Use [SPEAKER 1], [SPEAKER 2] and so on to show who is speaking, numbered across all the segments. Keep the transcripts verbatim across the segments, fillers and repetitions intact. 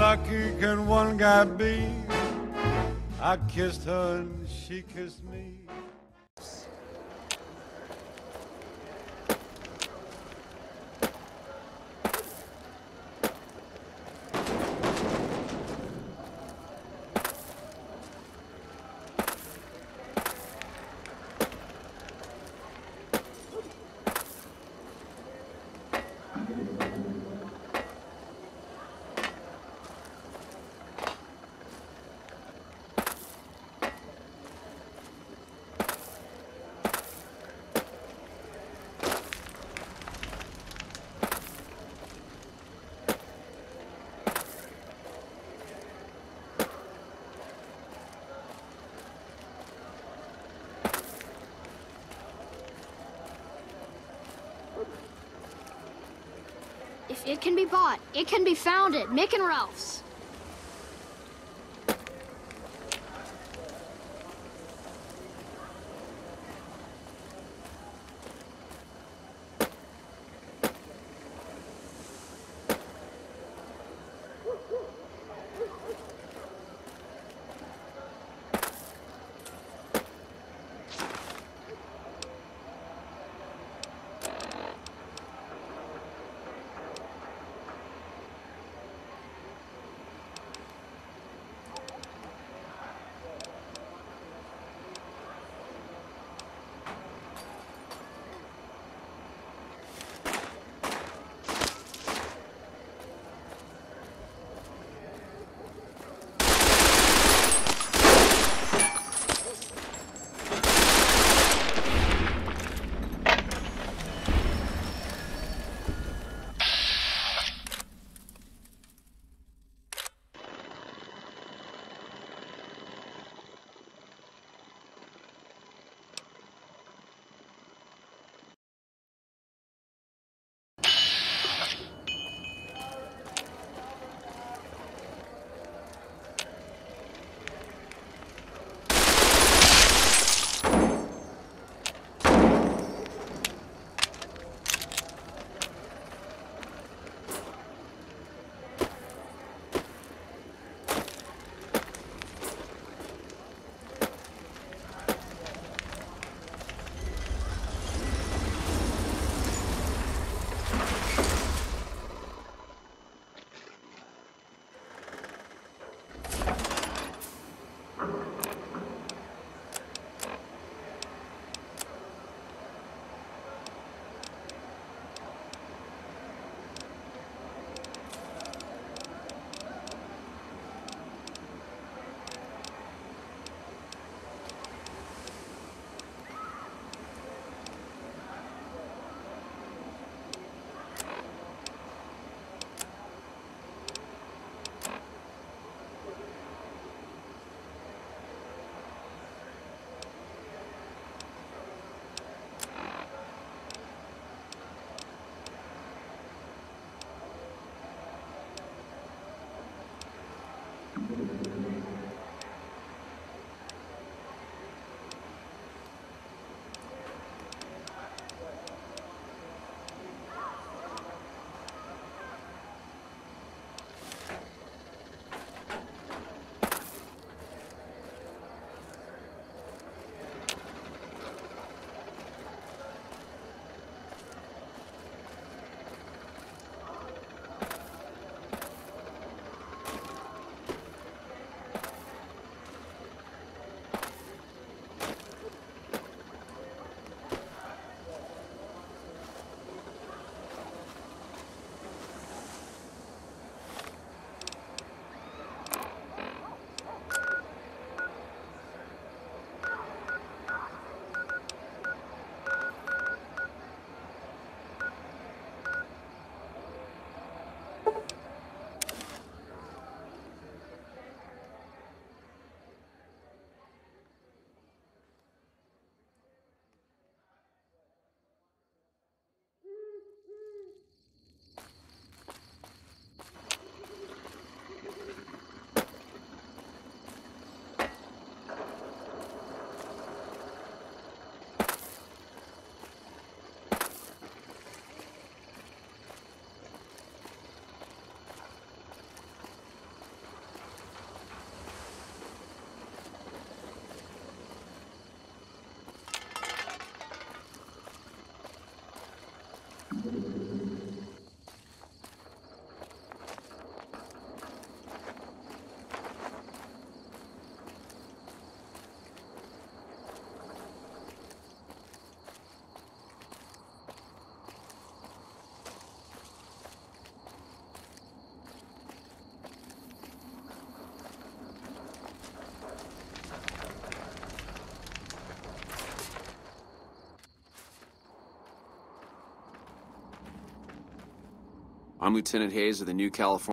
[SPEAKER 1] lucky can one guy be? I kissed her and she kissed me.
[SPEAKER 2] If it can be bought, it can be found at Mick and Ralph's.
[SPEAKER 3] I'm Lieutenant Hayes of the New California.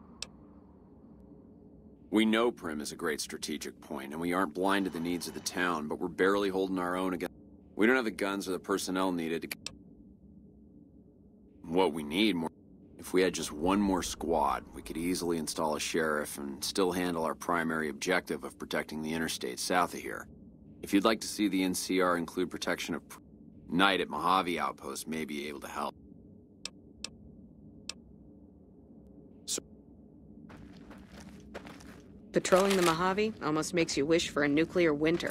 [SPEAKER 3] We know Prim is a great strategic point, and we aren't blind to the needs of the town, but we're barely holding our own against... We don't have the guns or the personnel needed to... What we need more... If we had just one more squad, we could easily install a sheriff and still handle our primary objective of protecting the interstate south of here. If you'd like to see the N C R include protection of... Knight at Mojave Outpost may be able to help. So
[SPEAKER 4] Patrolling the Mojave almost makes you wish for a nuclear winter.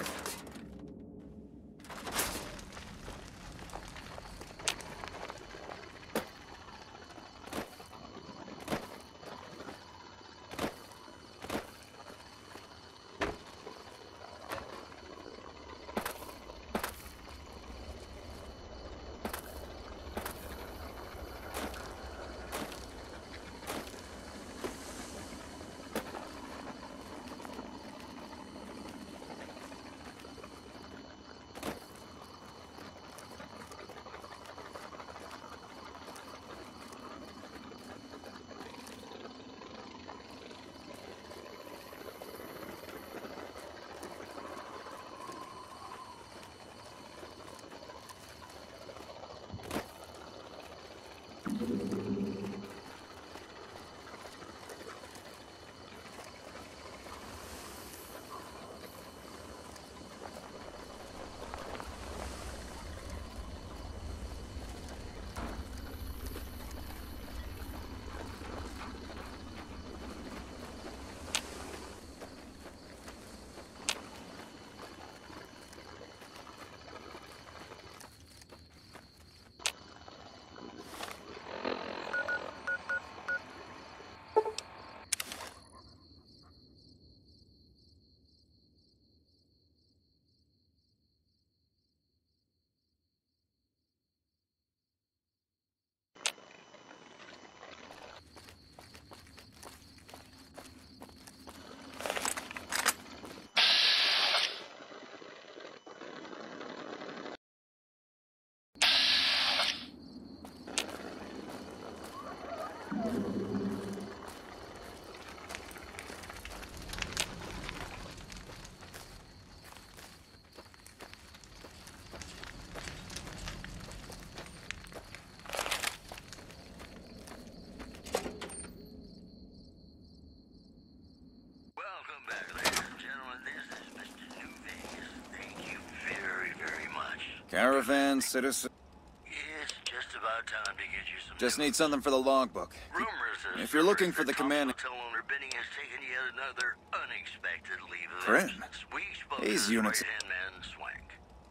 [SPEAKER 5] Caravan, citizen.
[SPEAKER 6] It's just about time to get you some.
[SPEAKER 5] Just need something for the logbook.
[SPEAKER 6] Rumors of
[SPEAKER 5] If you're looking for the command.
[SPEAKER 6] hotel owner Benny has taken yet another unexpected leave of
[SPEAKER 5] Prim.
[SPEAKER 6] absence. We spoke
[SPEAKER 5] These
[SPEAKER 6] to his
[SPEAKER 5] units-
[SPEAKER 6] right-hand man, Swank.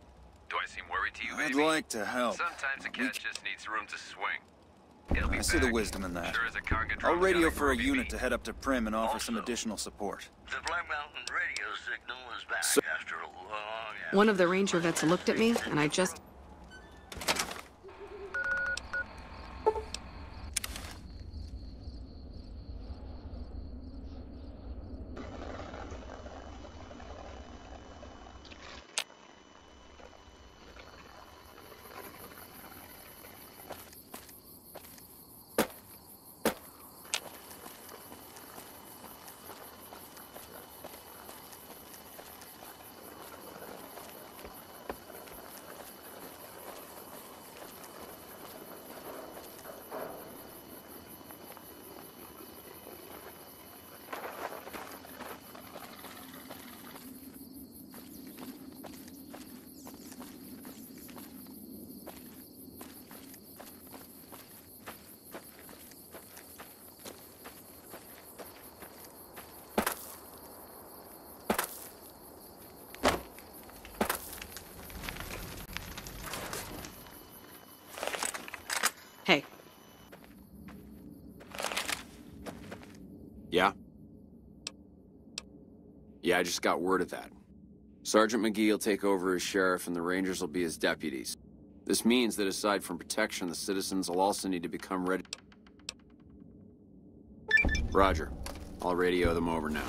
[SPEAKER 7] Do I seem worried to you,
[SPEAKER 5] I'd
[SPEAKER 7] baby?
[SPEAKER 5] like to help.
[SPEAKER 7] Sometimes a
[SPEAKER 5] We-
[SPEAKER 7] cat just needs room to swing. He'll be
[SPEAKER 5] I see the
[SPEAKER 7] back.
[SPEAKER 5] wisdom in that.
[SPEAKER 7] Sure as a conga
[SPEAKER 5] I'll
[SPEAKER 7] drum
[SPEAKER 5] radio
[SPEAKER 7] gun,
[SPEAKER 5] for a
[SPEAKER 7] baby.
[SPEAKER 5] unit to head up to Prim and offer some
[SPEAKER 6] Also-
[SPEAKER 5] additional support.
[SPEAKER 6] The Black Mountain radio signal is back
[SPEAKER 5] So-
[SPEAKER 6] after a long.
[SPEAKER 4] One of the ranger vets looked at me, and I just... Hey,
[SPEAKER 3] Yeah? Yeah, I just got word of that. Sergeant McGee will take over as sheriff and the Rangers will be his deputies. This means that aside from protection, the citizens will also need to become ready. Roger. I'll radio them over now.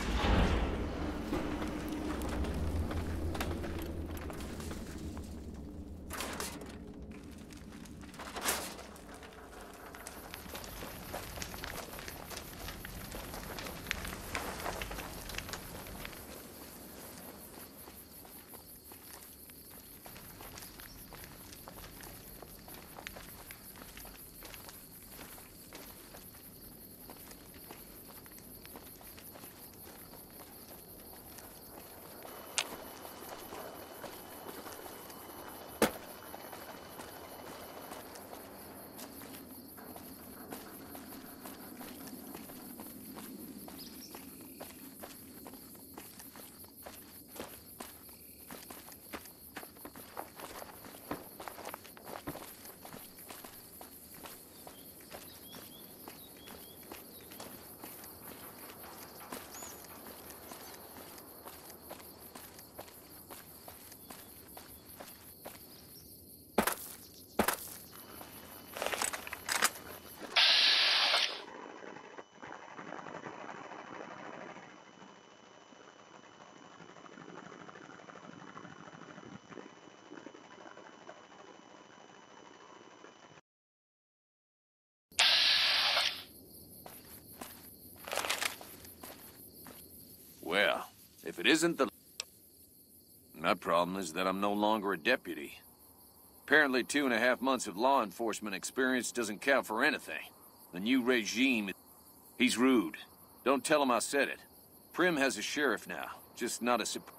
[SPEAKER 8] It isn't the... My problem is that I'm no longer a deputy. Apparently two and a half months of law enforcement experience doesn't count for anything. The new regime... He's rude. Don't tell him I said it. Prim has a sheriff now, just not a... Sup